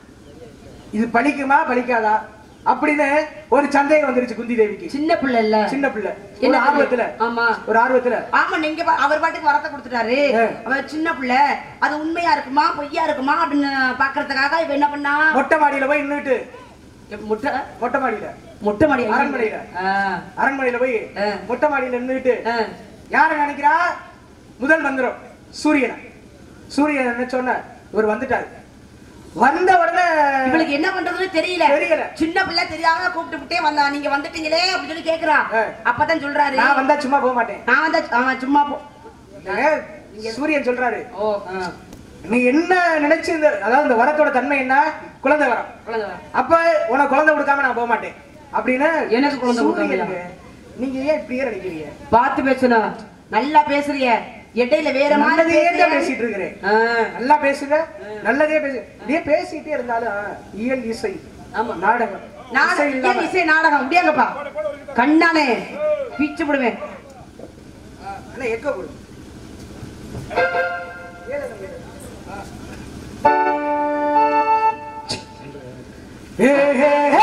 இது பலிக்குமா பலிக்காதா அப்படின்னு ஒரு சந்தேகம் வந்துருச்சு குந்தி தேவிக்கு. சின்ன பிள்ளை இல்ல, சின்ன பிள்ளை ஒரு ஆர்வத்துல. ஆமா, ஒரு ஆர்வத்துல. ஆமா, நீங்க அவர் பாட்டுக்கு வரத்தை கொடுத்துட்டாரு. அவர் சின்ன பிள்ளை, அது உண்மையா இருக்குமா பொய்யா இருக்குமா அப்படின்னு பாக்குறதுக்காக இவ என்ன பண்ணா, மொட்டை மாடியில போய் நின்னுட்டு, மொட்டை மொட்டை மாடியில மொட்டை மாடி அரண்மனையில அரண்மனையில போய் மொட்டை மாடியில நின்னுட்டு யார நினைக்கிறா? முதல் மந்திரம் சூரியன். சூரியன் என்ன சொன்ன, இவர் வந்துட்டாரு. வந்த உடனே இவளுக்கு என்ன பண்றதுன்னு தெரியல. தெரியல. சின்ன பிள்ளை தெரியாம கூப்பிட்டு விட்டே வந்தா, நீங்க வந்துட்டீங்களே அப்படின்னு சொல்லி கேக்குறா. அப்பதான் சொல்றாரு, நான் வந்தா சும்மா போக மாட்டேன். நான் வந்தா சும்மா போ. சூரியன் சொல்றாரு, ஓ நீ என்ன நினைச்சு இந்த, அதாவது இந்த வரத்தோட தன்மை என்ன? குழந்தை வரம். அப்ப உனக்கு குழந்தை கொடுக்காம நான் போக மாட்டேன் அப்படின்னு. எனக்கு குழந்தை கொடுக்காம நீங்க ஏன் இப்படியே நினைக்கிறீங்க? பார்த்து பேசணும். நல்லா பேசுறீங்க, இடையில வேற மாதிரி பேசிட்டு இருக்கிறேன். நல்லா பேசுங்க, நல்லதே பேசு. நீ பேசிட்டே இருந்தாலும் இயல் இசை நாடகம், நாடகம் இசை நாடகம் முடியாங்கப்பா. கண்ணானே பீச்சு விடுவேன். எக்க போடு. ஏ ஹே ஹே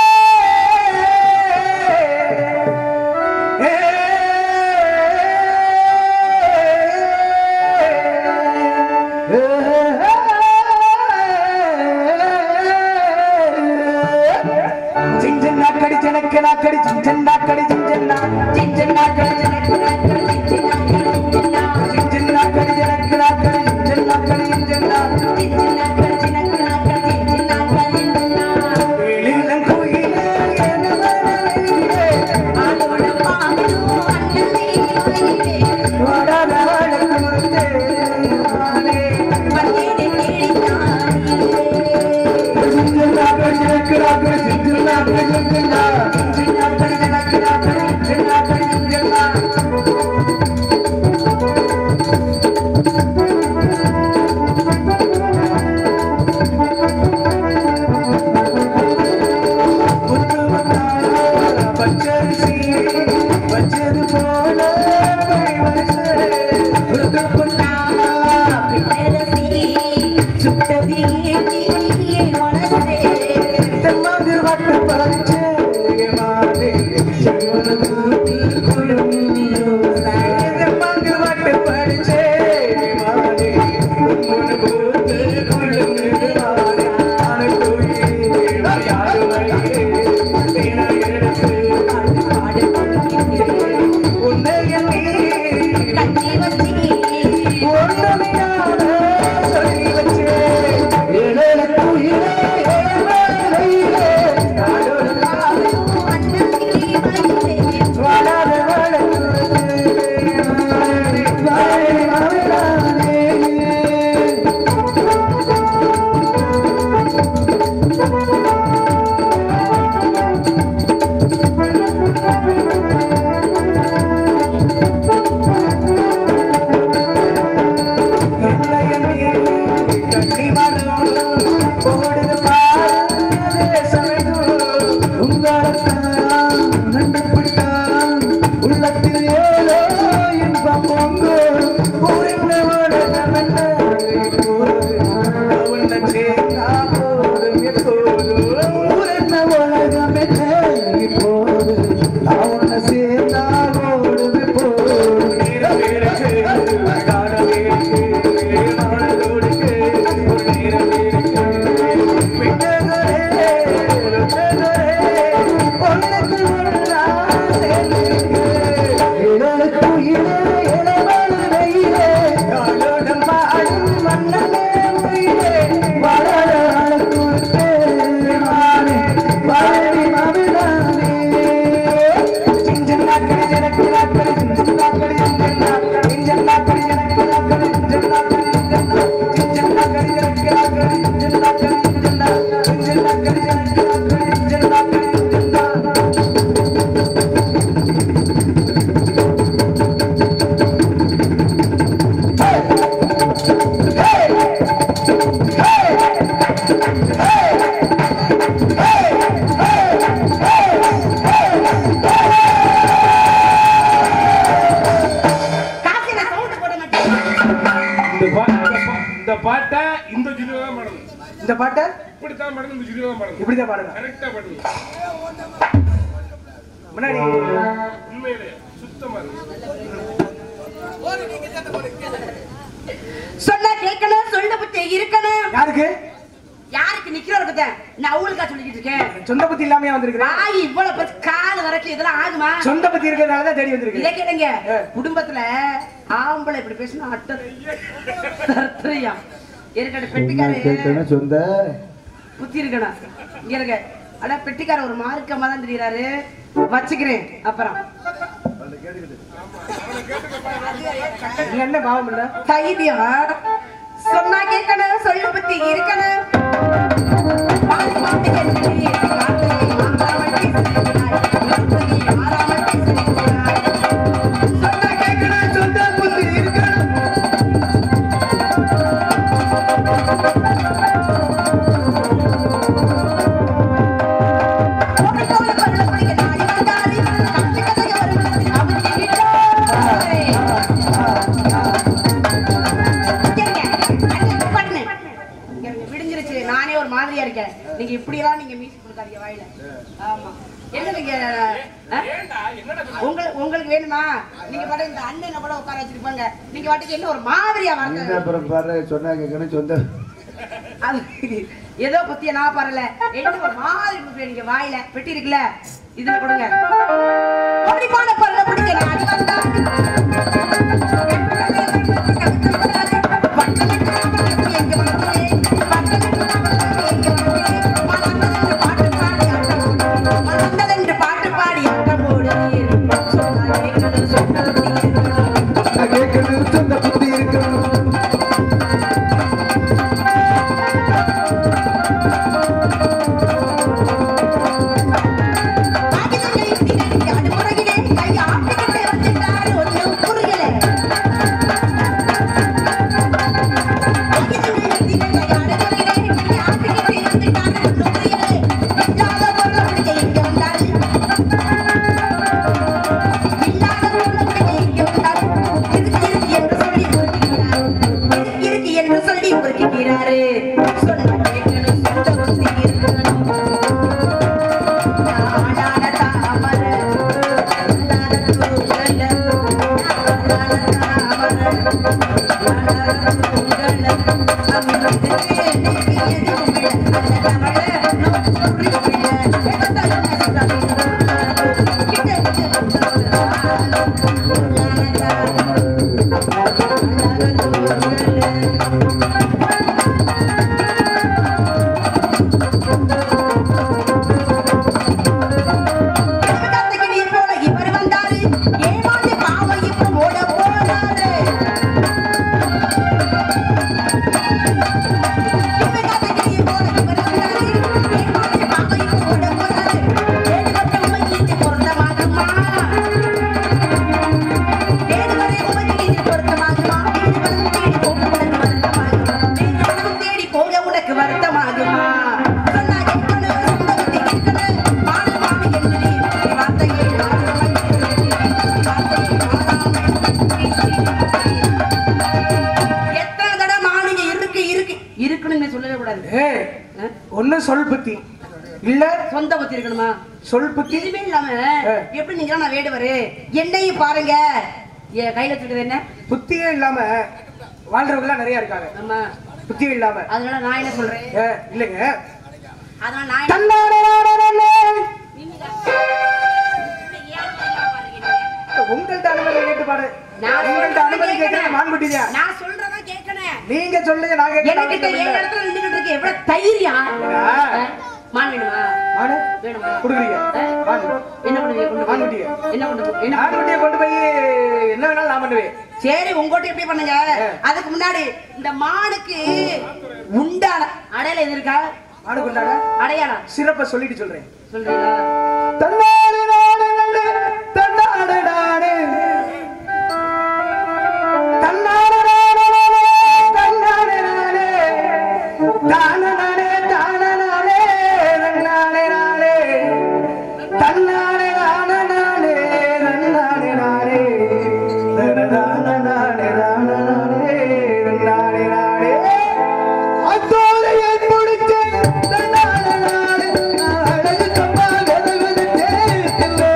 நாக்கடி சிஞ்சன்னா கடி சிஞ்சன்னா சிஞ்சன்னா கடி சிஞ்சன்னா சிஞ்சன்னா கடி சிஞ்சன்னா கடி சிஞ்சன்னா கடி சிஞ்சன்னா சிஞ்சன்னா கடி சிஞ்சன்னா கடி சிஞ்சன்னா கடி வேலிலம் கோயிலே என்னவரே ஆளோட பாடு அண்ணனே கோயிலே வடவாள குருதே மாலே மண்ணே தேடினானே சிஞ்சன்னா கடி சிஞ்சன்னா கடி சிஞ்சன்னா கடி சிஞ்சன்னா Hallelujah. சொன்னா கேட்கணும், சொல்ல புத்தி இருக்கணும். யாருக்கு யாருக்கு நிக்கிறவங்க நான் அவளுக்கா சொல்லிட்டு இருக்கேன். சொந்த பத்தி இல்லாம வந்திருக்கேன். ஆ இவ்வளவு பத்தி கால் வரைக்கும் இதெல்லாம் ஆகுமா? சொந்த பத்தி இருக்கிறதுனால தான் தேடி வந்திருக்கேன். இதை கேளுங்க, குடும்பத்துல ஆம்பளை இப்படி பேசினா அட்டத்தையா இருக்கட்ட பெட்டிக்கார சொந்த புத்தி இருக்கணும். இங்க இருக்க ஆனா பெட்டிக்கார ஒரு மார்க்கமா தான் தெரியுறாரு. வச்சுக்கிறேன் அப்புறம் என்ன பாவம் இல்ல தைரியம் சொன்னா கேட்கணும், சொல்ல பத்தி இருக்கணும். நீங்க இப்படி எல்லாம் நீங்க மியூசிக் கொடுக்காதீங்க வாயில. ஆமா என்ன நீங்க உங்களுக்கு உங்களுக்கு வேணுமா? நீங்க பாட்டு இந்த அண்ணனை கூட உட்கார வச்சிருப்பாங்க. நீங்க பாட்டுக்கு என்ன ஒரு மாதிரியா வாங்க சொன்னா கேட்கணும் சொந்த அது ஏதோ பத்திய நான் பாருல என்ன ஒரு மாதிரி நீங்க வாயில பெட்டி இருக்குல்ல இதுல கொடுங்க. ஓடிப்பான பல்ல பிடிக்க நான் வந்தா Thank you. சொல் புத்தி இல்ல சொந்த புத்தி இருக்கணுமா? சொல் புத்தி இதுவே இல்லாம எப்படி நீங்க நான் வேடுவரு என்னையும் பாருங்க. என் கையில வச்சிருக்கிறது என்ன? புத்தியே இல்லாம வாழ்றவங்க எல்லாம் நிறைய இருக்காங்க. ஆமா, புத்தியே இல்லாம. அதனால நான் என்ன சொல்றேன் இல்லங்க, அதனால நான் உங்கள்ட்ட அனுமதி கேட்டு பாடு. உங்கள்ட்ட அனுமதி கேட்கிறேன். மான்குட்டியா நான் சொல்றதா கேட்கணும். நீங்க சொல்லுங்க. நான் கேட்கிறேன். என்கிட்ட ஏழு இடத்துல நின்னுட்டு இருக்கு. எவ்வளவு தைரியம். மான் வேணுமா? மான் வேணுமா? குடுக்குறீங்க. மான் என்ன பண்ணுவீங்க? மான்குட்டிய என்ன பண்ணுவீங்க? என்ன மான்குட்டிய கொண்டு போய் என்ன வேணாலும் நான் பண்ணுவேன். சரி, உங்ககிட்ட எப்படி பண்ணுங்க. அதுக்கு முன்னாடி இந்த மானுக்கு உண்டான அடையாளம் எது இருக்கா? மானுக்கு உண்டான அடையாளம் சிறப்பை சொல்லிட்டு சொல்றேன். சொல்றீங்களா? தன்னாலே நானே தன்னாலே நானே தன்னாலே நானே தன்னாலே நானே தானே தானே நானே தன்னாலே நானே தன்னாலே நானே நானே தன்னாலே நானே தன்னாலே நானே நானே தன்னாலே நானே அத்தோலை முடிச்ச தன்னாலே நானே அழகு கம்மா கதவது தேர்ந்தோ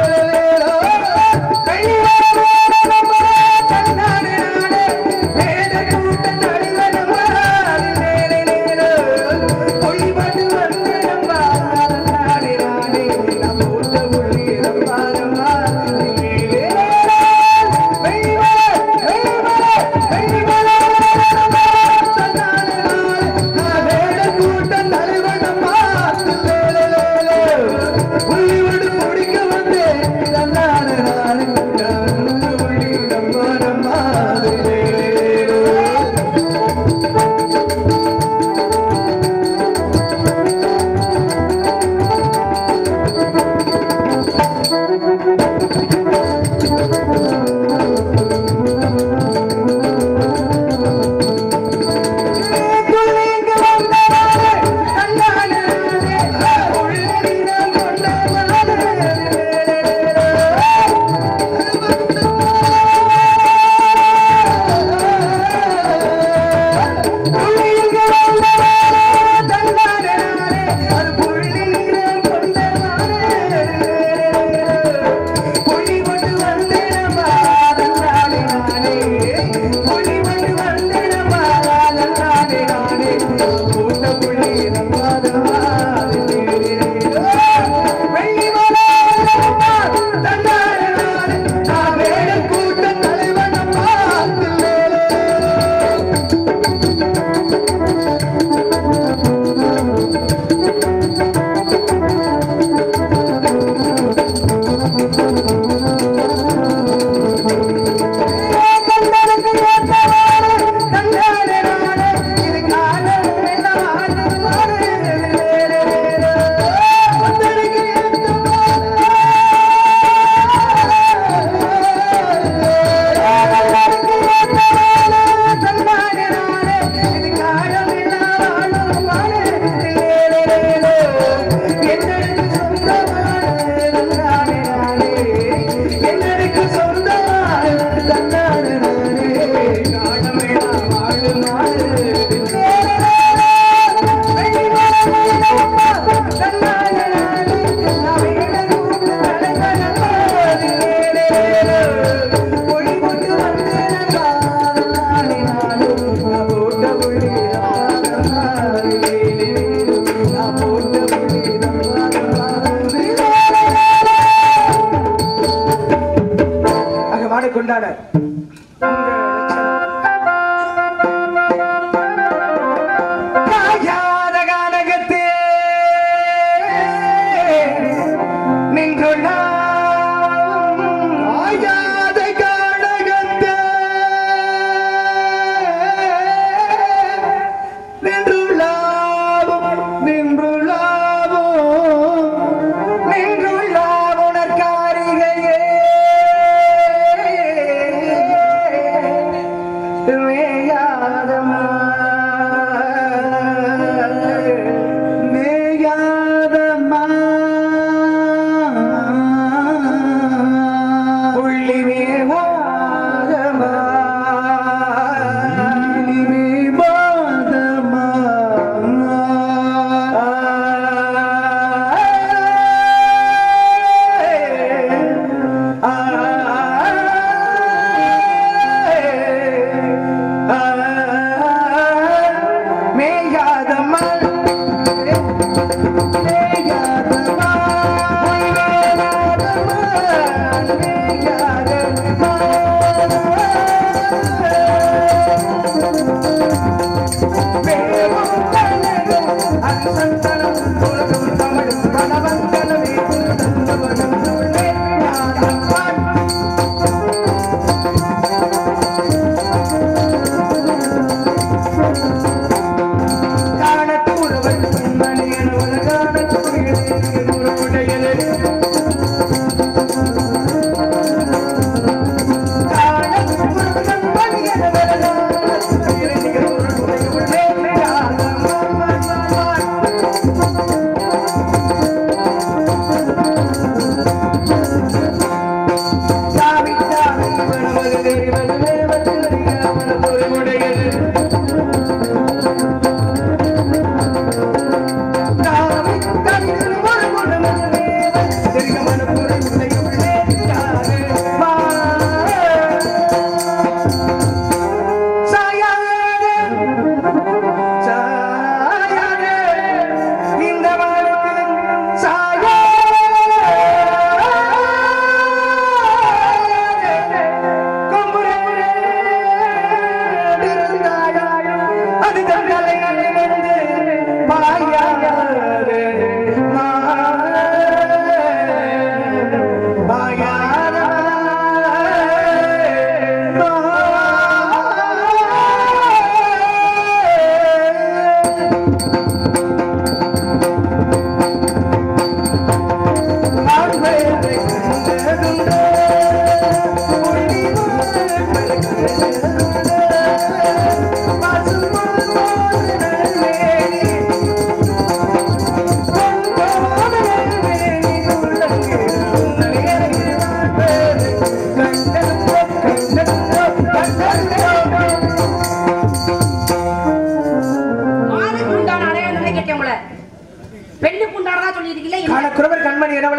கொண்டாட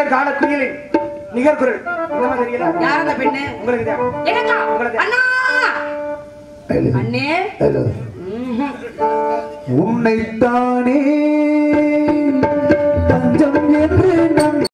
குயிலினர் காண குயிலின் நிகர் குரல் என்னமா தெரியல? யார் அந்த பெண்ணு? உங்களுக்கு தான். எனக்கா? உங்களுக்கு அண்ணா அண்ணே உன்னைத்தானே தஞ்சம் என்று